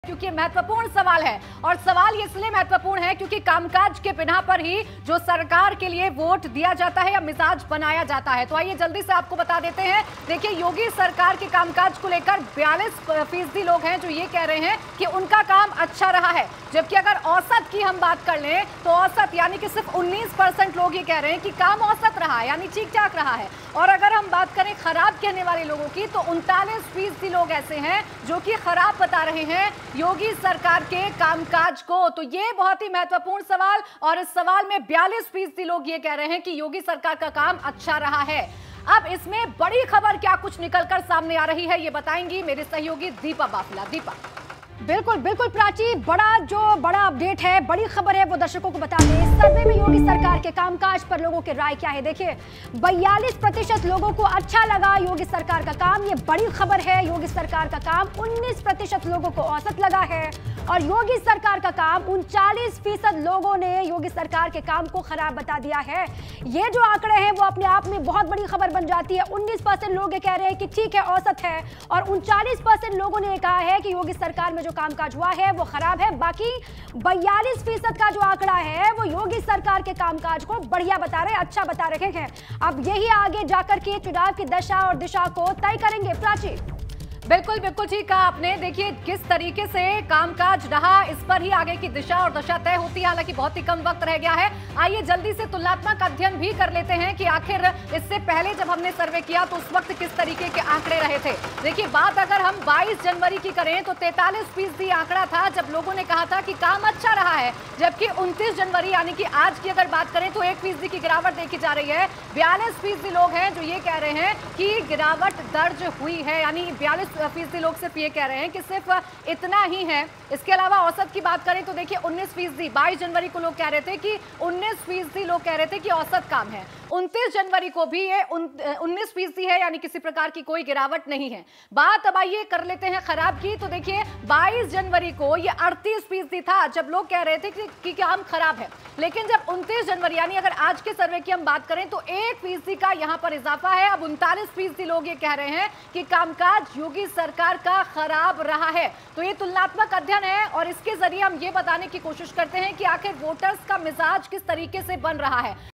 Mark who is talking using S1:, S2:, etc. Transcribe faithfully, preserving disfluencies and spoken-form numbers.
S1: क्योंकि महत्वपूर्ण सवाल है और सवाल ये इसलिए महत्वपूर्ण है क्योंकि कामकाज के बिना पर ही जो सरकार के लिए वोट दिया जाता है या मिजाज बनाया जाता है। तो आइए जल्दी से आपको बता देते हैं। देखिए, योगी सरकार के कामकाज को लेकर बयालीस फीसदी लोग हैं जो ये कह रहे हैं कि उनका काम अच्छा रहा है, जबकि अगर औसत की हम बात कर लें तो औसत यानी कि सिर्फ उन्नीस परसेंट लोग ये कह रहे हैं कि काम औसत रहा है, यानी ठीक ठाक रहा है। और अगर हम बात करें खराब कहने वाले लोगों की तो उनतालीस फीसदी लोग ऐसे हैं जो कि खराब बता रहे हैं योगी सरकार के कामकाज को। तो ये बहुत ही महत्वपूर्ण सवाल, और इस सवाल में बयालीस फीसदी लोग ये कह रहे हैं कि योगी सरकार का काम अच्छा रहा है। अब इसमें बड़ी खबर क्या कुछ निकलकर सामने आ रही है ये बताएंगी मेरे सहयोगी दीपा बाफला। दीपा।
S2: बिल्कुल बिल्कुल प्राची, बड़ा जो बड़ा अपडेट है, बड़ी खबर है वो दर्शकों को बता दें। सर्वे में योगी सरकार के कामकाज पर लोगों की राय क्या है। देखिए, बयालीस प्रतिशत लोगों को अच्छा लगा योगी सरकार का काम, ये बड़ी खबर है। योगी सरकार का काम उन्नीस प्रतिशत लोगों को औसत लगा है और योगी सरकार का काम उनचालीस फीसद लोगों ने योगी सरकार के काम को खराब बता दिया है। ये जो आंकड़े हैं वो अपने आप में बहुत बड़ी खबर बन जाती है। उन्नीस परसेंट लोग कह रहे हैं कि ठीक है, औसत है, और उनचालीस परसेंट लोगों ने कहा है कि योगी सरकार में जो कामकाज हुआ है वो खराब है। बाकी बयालीस फीसद का जो आंकड़ा है वो योगी सरकार के कामकाज को बढ़िया बता रहे, अच्छा बता रहे हैं। अब यही आगे जाकर के चुनाव की दशा और दिशा को तय करेंगे। प्राची।
S1: बिल्कुल बिल्कुल ठीक कहा आपने। देखिए, किस तरीके से कामकाज रहा इस पर ही आगे की दिशा और दशा तय होती है। हालांकि बहुत ही कम वक्त रह गया है। आइए जल्दी से तुलनात्मक अध्ययन भी कर लेते हैं कि आखिर इससे पहले जब हमने सर्वे किया तो उस वक्त किस तरीके के आंकड़े रहे थे। देखिए, बात अगर हम बाईस जनवरी की करें तो तैंतालीस फीसदी आंकड़ा था जब लोगों ने कहा था कि काम अच्छा रहा है, जबकि उनतीस जनवरी यानी कि आज की अगर बात करें तो एक फीसदी की गिरावट देखी जा रही है। बयालीस फीसदी लोग हैं जो ये कह रहे हैं कि गिरावट दर्ज हुई है, यानी बयालीस फीसदी लोग सिर्फ ये कह रहे हैं कि सिर्फ इतना ही है। इसके अलावा औसत की बात करें तो देखिए, उन्नीस फीसदी बाईस जनवरी को लोग कह रहे थे कि उन्नीस फीसदी लोग कह रहे थे कि औसत काम है। उनतीस जनवरी को भी ये उन्नीस फीसदी है, यानी किसी प्रकार की कोई गिरावट नहीं है। बात अब आइए कर लेते हैं खराब की। तो देखिए, बाईस जनवरी को ये अड़तीस फीसदी था जब लोग कह रहे थे कि, कि काम खराब है, लेकिन जब उनतीस जनवरी यानी अगर आज के सर्वे की हम बात करें तो एक फीसदी का यहां पर इजाफा है। अब उनतालीस फीसदी लोग ये कह रहे हैं कि कामकाज योगी सरकार का खराब रहा है। तो ये तुलनात्मक अध्ययन है और इसके जरिए हम ये बताने की कोशिश करते हैं कि आखिर वोटर्स का मिजाज किस तरीके से बन रहा है।